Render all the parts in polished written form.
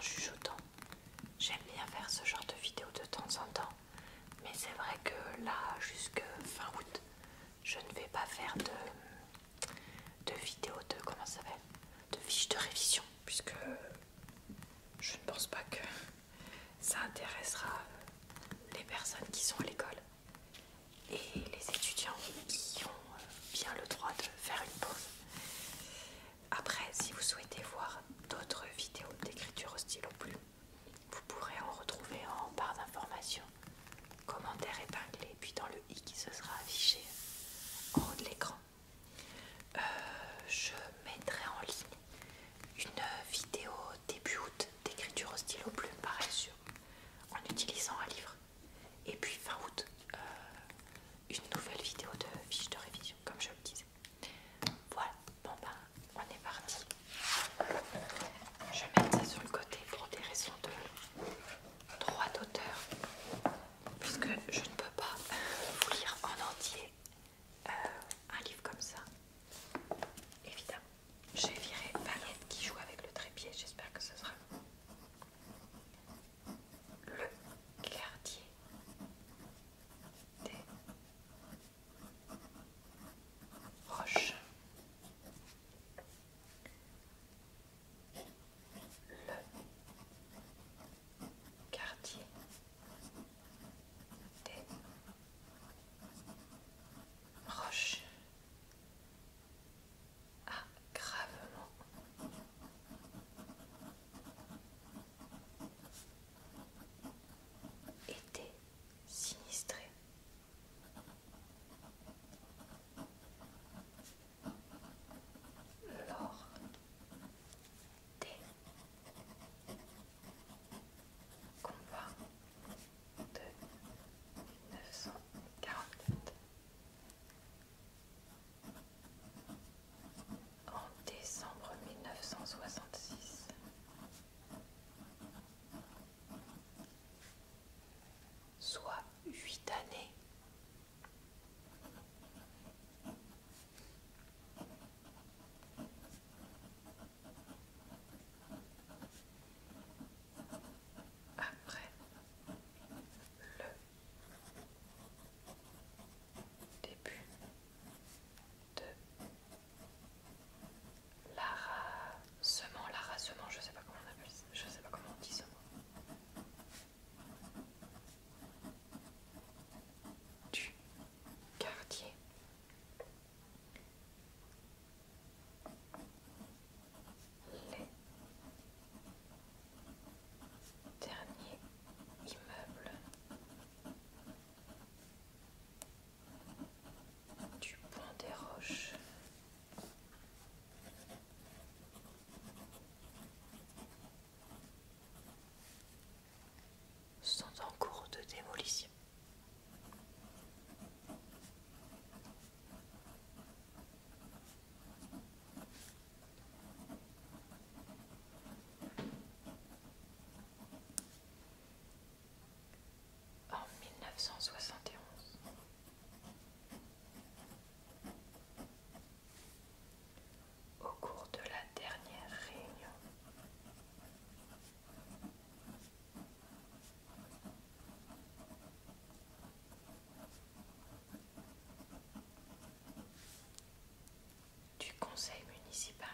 chuchotant. J'aime bien faire ce genre de vidéo de temps en temps, mais c'est vrai que là, jusque fin août, je ne vais pas faire de vidéos de, comment ça s'appelle, de fiches de révision, puisque je ne pense pas que ça intéressera les personnes qui sont à l'école et les étudiants qui ont bien le droit de faire une pause. Après, si vous souhaitez voir d'autres vidéos d'écriture au stylo plume, vous pourrez en retrouver en barre d'informations, commentaires épinglés, puis dans le i qui se sera affiché en haut de l'écran. Je mettrai en ligne une vidéo début août d'écriture au stylo plume, pareil sûr, en utilisant un livre. Et puis fin août, une nouvelle vidéo de fiche de révision, comme je le disais. Voilà, bon ben, on est parti. Je vais mettre ça sur le côté pour des raisons de droit d'auteur, puisque je ne peux pas vous lire en entier un livre comme ça. Évidemment, j'ai viré Valette qui joue avec le trépied, j'espère que ce sera bon. Le quartier des roches. Le quartier des roches a gravement été sinistré. Lors des combats de 1944. En décembre 1966, soit 8 années après le début de l'arasement, je sais pas comment on appelle ça, je sais pas comment on dit ce mot, du quartier. Les derniers immeubles du pont des Roches sont en cours de démolition. En 1971, au cours de la dernière réunion du conseil municipal,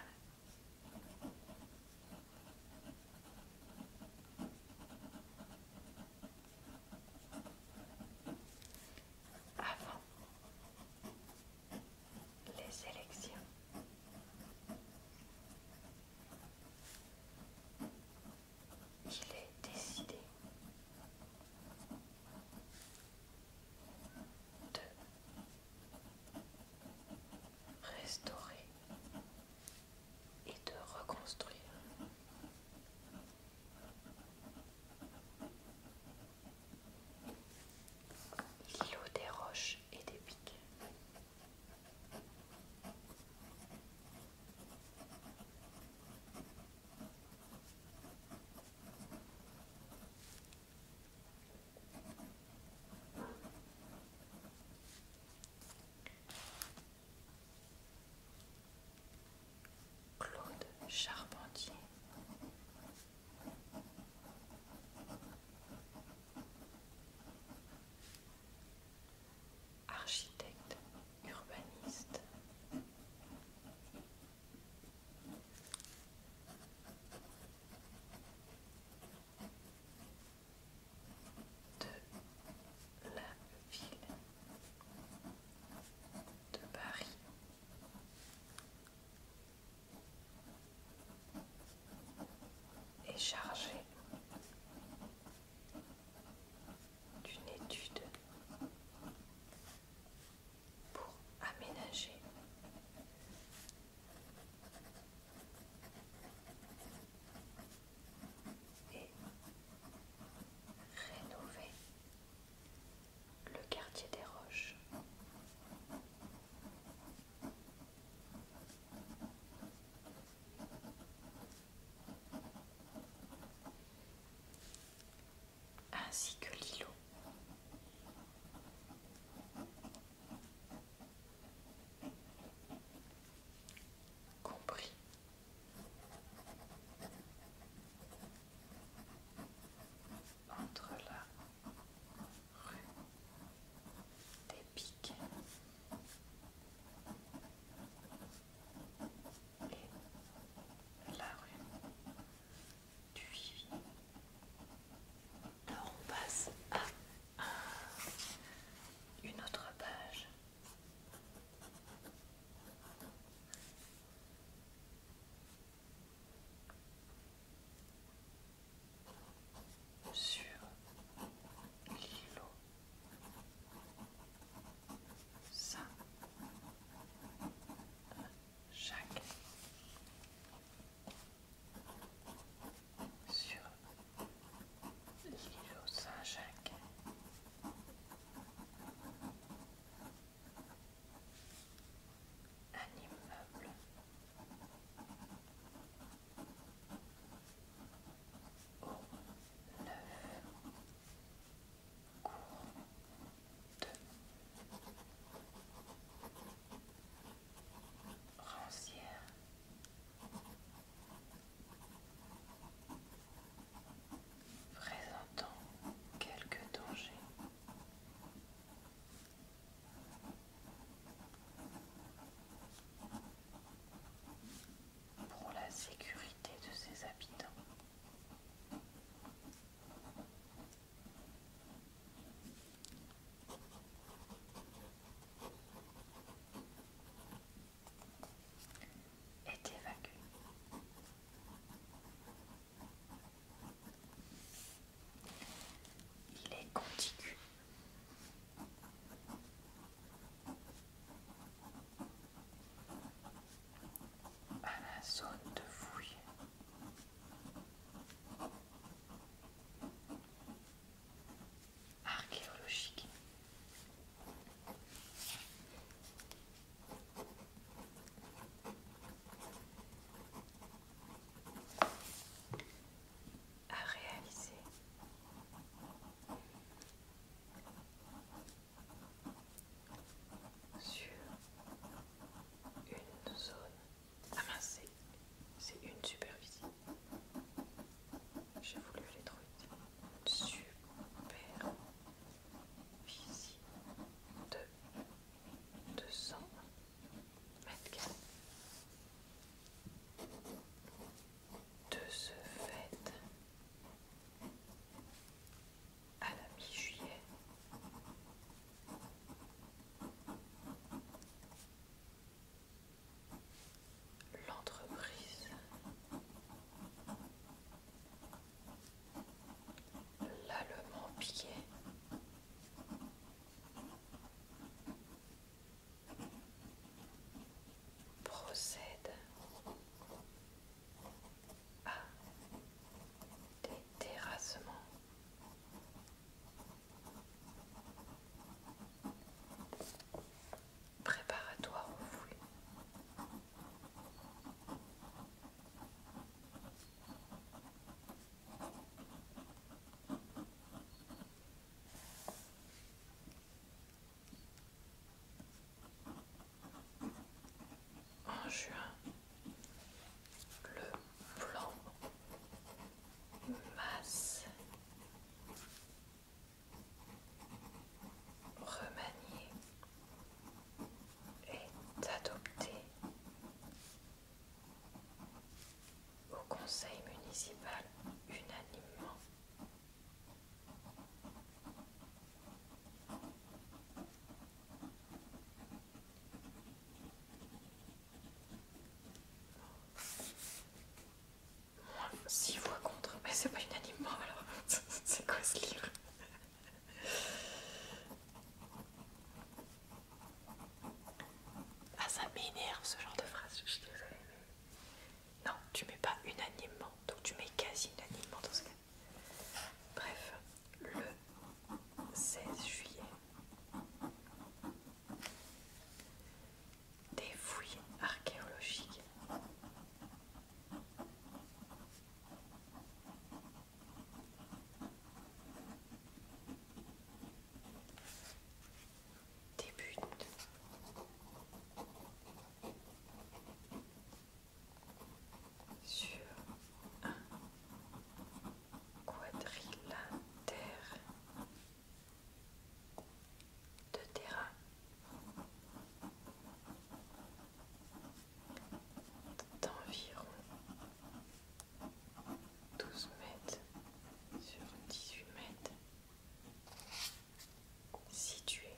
juin, le plan masse remanié est adopté au conseil municipal unanimement. Moins 6 voix contre, mais c'est pas unanimement alors. C'est quoi ce livre? Ah, ça m'énerve ce genre de phrase, je suis désolée. Non, tu mets pas unanimement, donc tu mets quasi unanimement dans ce cas. Bref, le 16 juillet, des fouilles archéologiques débutent sur un quadrilatère de terrain d'environ 12 mètres sur 18 mètres, situé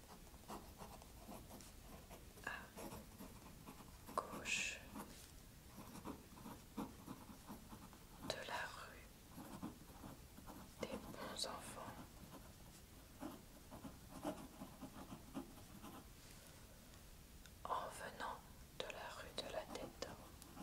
à gauche de la rue des Bons Enfants, en venant de la rue de la Tête d'Or.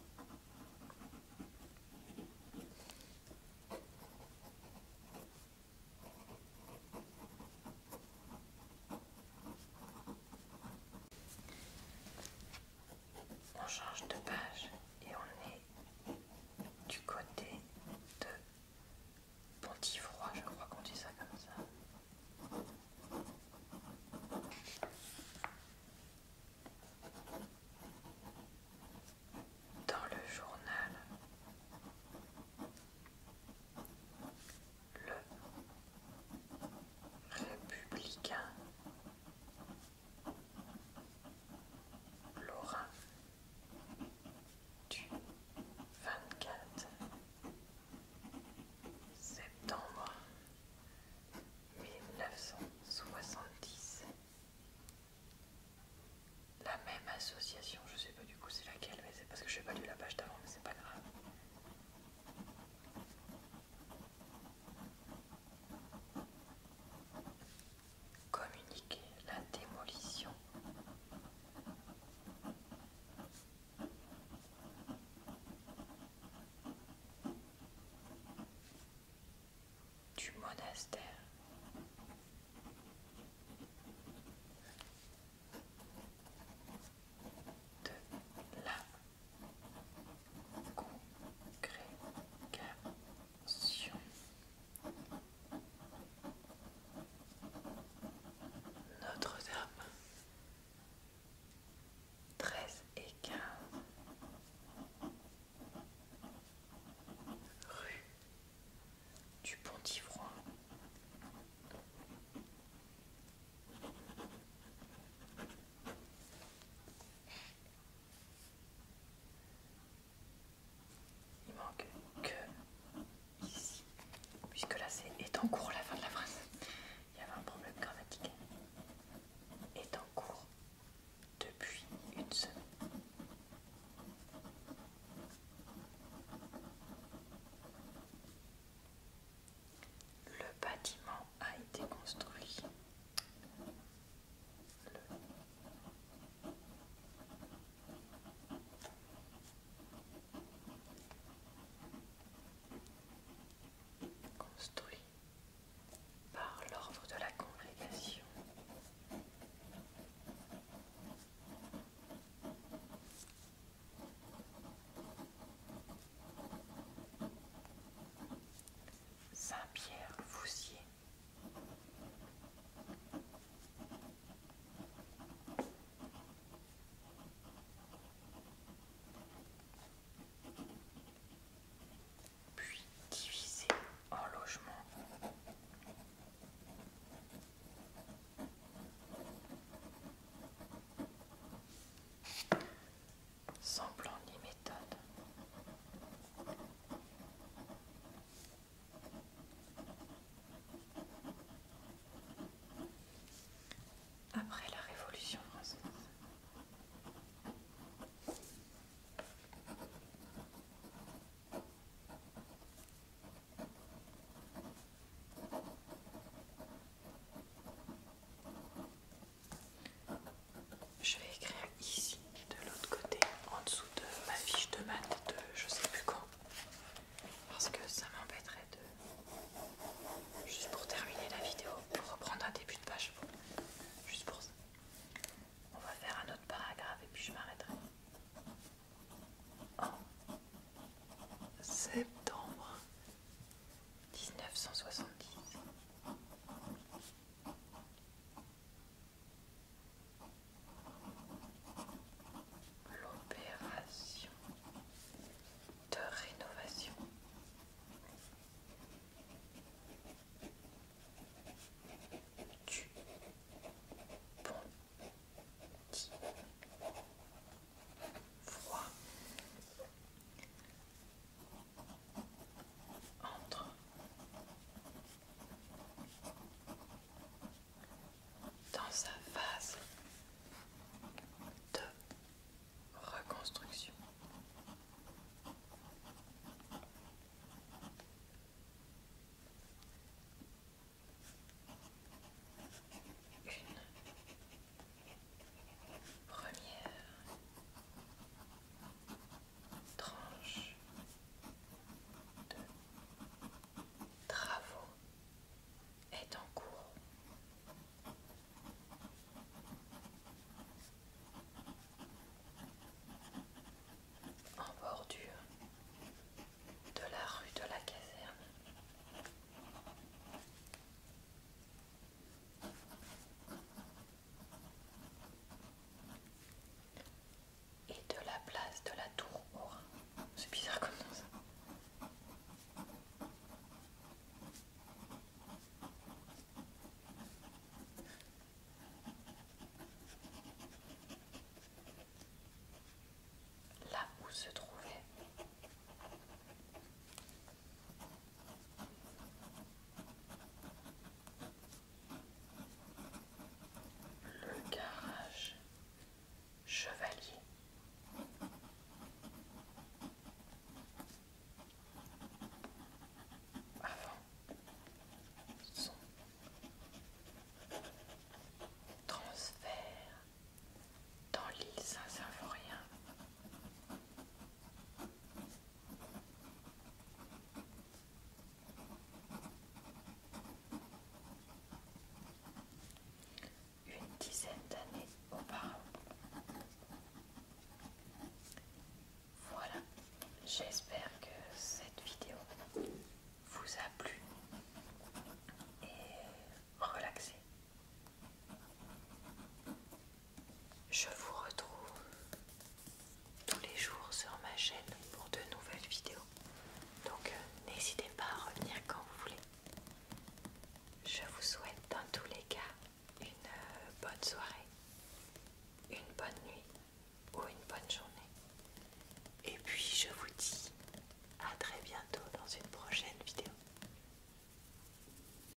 On change de page et on est du côté de Pontifroy, je crois qu'on dit ça comme ça. Dans le journal, le Républicain Lorrain dizaine d'années auparavant. Voilà, j'espère